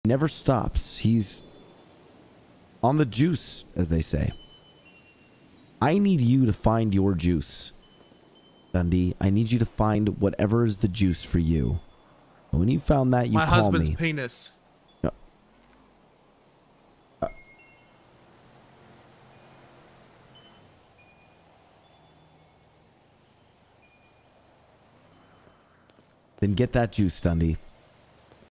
Never stops. He's on the juice, as they say. I need you to find your juice, Dundee. I need you to find whatever is the juice for you. And when you found that, you My call husband's me. penis. Then get that juice, Dundee.